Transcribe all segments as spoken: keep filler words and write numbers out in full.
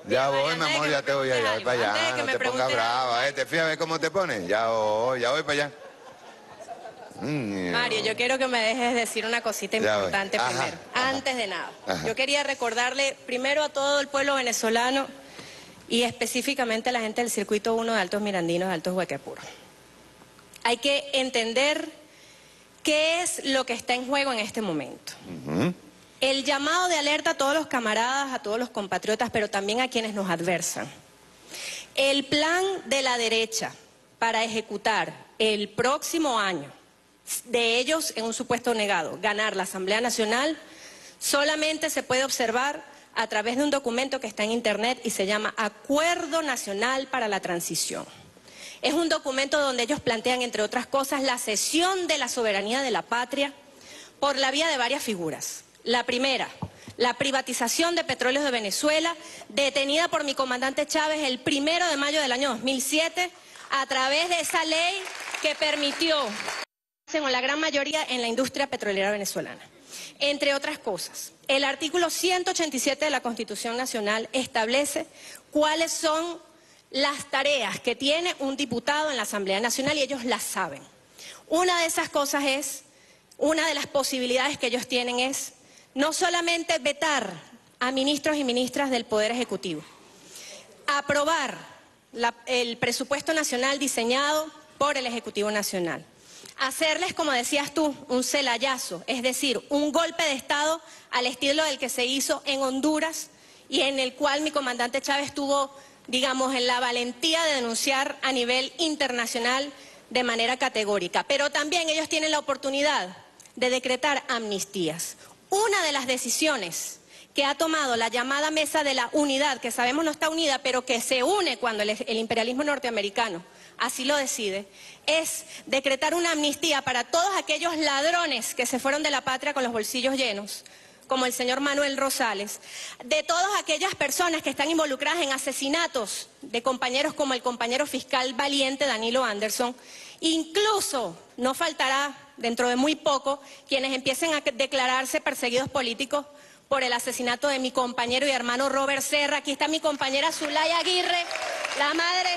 Ya voy, mi amor, ya te voy a llevar para allá. No te pongas brava, ¿eh? Te fíjate cómo te pones. Ya voy, ya voy para allá. Mm, Mario, yo quiero que me dejes decir una cosita importante ajá, primero, ajá, antes de nada. Ajá. Yo quería recordarle primero a todo el pueblo venezolano y específicamente a la gente del Circuito uno de Altos Mirandinos, de Altos Huequepuro. Hay que entender qué es lo que está en juego en este momento. Uh-huh. El llamado de alerta a todos los camaradas, a todos los compatriotas, pero también a quienes nos adversan. El plan de la derecha para ejecutar el próximo año, de ellos en un supuesto negado, ganar la Asamblea Nacional, solamente se puede observar a través de un documento que está en internet y se llama Acuerdo Nacional para la Transición. Es un documento donde ellos plantean, entre otras cosas, la cesión de la soberanía de la patria por la vía de varias figuras. La primera, la privatización de Petróleos de Venezuela, detenida por mi comandante Chávez el primero de mayo del año dos mil siete, a través de esa ley que permitió, según la gran mayoría, en la industria petrolera venezolana. Entre otras cosas, el artículo ciento ochenta y siete de la Constitución Nacional establece cuáles son las tareas que tiene un diputado en la Asamblea Nacional y ellos las saben. Una de esas cosas es, una de las posibilidades que ellos tienen es no solamente vetar a ministros y ministras del Poder Ejecutivo, aprobar la, el presupuesto nacional diseñado por el Ejecutivo Nacional, hacerles, como decías tú, un celayazo, es decir, un golpe de Estado al estilo del que se hizo en Honduras y en el cual mi comandante Chávez tuvo, digamos, en la valentía de denunciar a nivel internacional de manera categórica. Pero también ellos tienen la oportunidad de decretar amnistías. Una de las decisiones que ha tomado la llamada Mesa de la Unidad, que sabemos no está unida, pero que se une cuando el, el imperialismo norteamericano así lo decide, es decretar una amnistía para todos aquellos ladrones que se fueron de la patria con los bolsillos llenos, como el señor Manuel Rosales, de todas aquellas personas que están involucradas en asesinatos de compañeros como el compañero fiscal valiente Danilo Anderson. Incluso no faltará dentro de muy poco quienes empiecen a declararse perseguidos políticos por el asesinato de mi compañero y hermano Robert Serra. Aquí está mi compañera Zulaya Aguirre, la madre,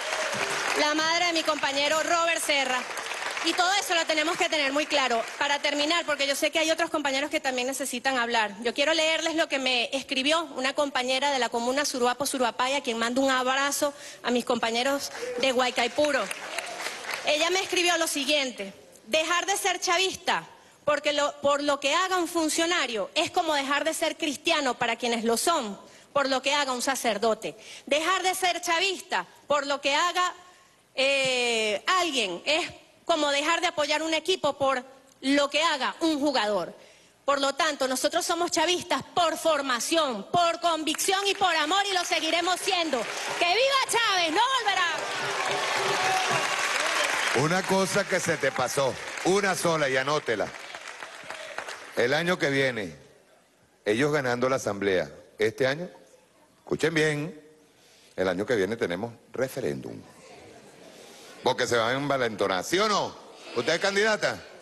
la madre de mi compañero Robert Serra. Y todo eso lo tenemos que tener muy claro. Para terminar, porque yo sé que hay otros compañeros que también necesitan hablar, yo quiero leerles lo que me escribió una compañera de la comuna Suruapo, Surupaya, a quien mando un abrazo a mis compañeros de Huaycaipuro. Ella me escribió lo siguiente: dejar de ser chavista porque lo, por lo que haga un funcionario es como dejar de ser cristiano para quienes lo son, por lo que haga un sacerdote. Dejar de ser chavista por lo que haga eh, alguien es como dejar de apoyar un equipo por lo que haga un jugador. Por lo tanto, nosotros somos chavistas por formación, por convicción y por amor, y lo seguiremos siendo. ¡Que viva Chávez! ¡No volverá! Una cosa que se te pasó, una sola, y anótela. El año que viene, ellos ganando la asamblea, este año, escuchen bien, el año que viene tenemos referéndum. Porque se van a envalentonar, ¿sí o no? ¿Usted es candidata?